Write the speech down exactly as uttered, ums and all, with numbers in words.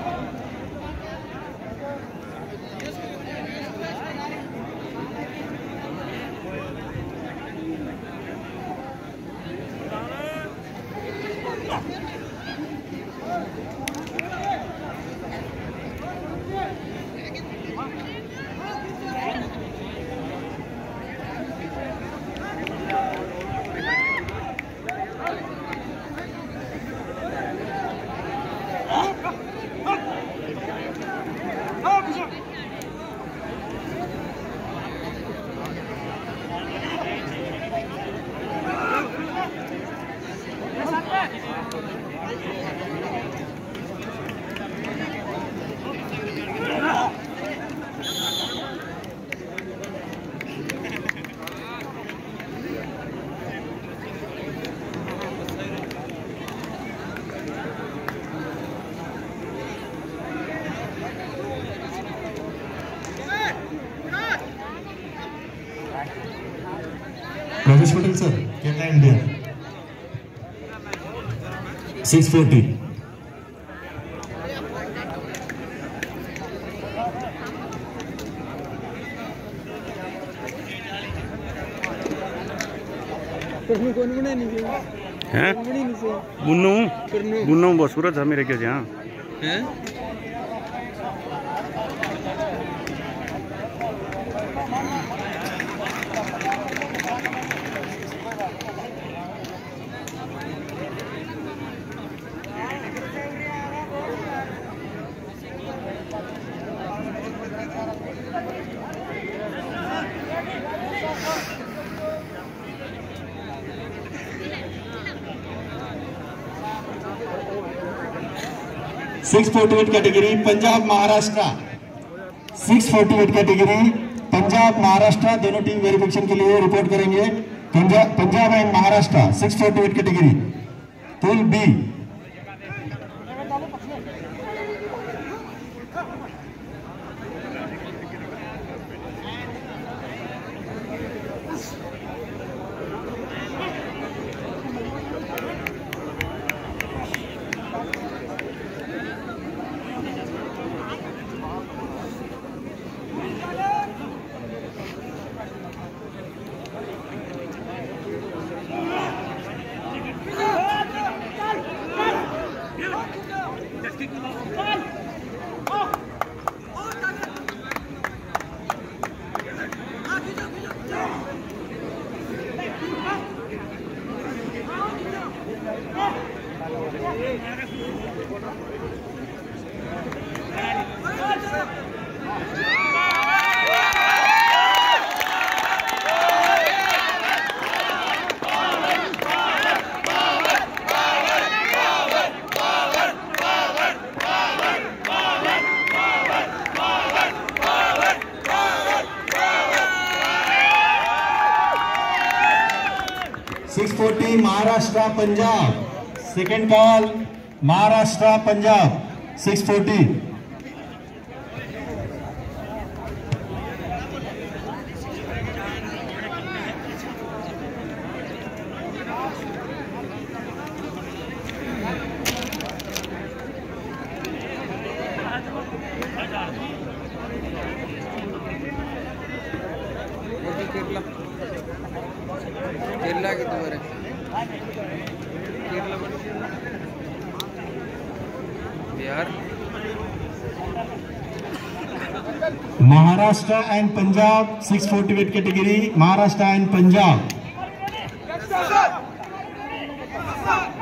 Rajesh Patel sir, Kerala India six forty. हैं बुन्नू बुन्नू बहुत सूरत था मेरे क्या जहाँ हैं six forty eight category Punjab Maharashtra, six forty eight category Punjab Maharashtra दोनों टीम वेरिफिकेशन के लिए रिपोर्ट करेंगे। Punjab Punjab and Maharashtra six forty eight category pool B. Six forty Maharashtra Punjab, second call Maharashtra Punjab six forty. Kerala की तो Kerala Bihar Maharashtra and Punjab six forty eight category Maharashtra and Punjab.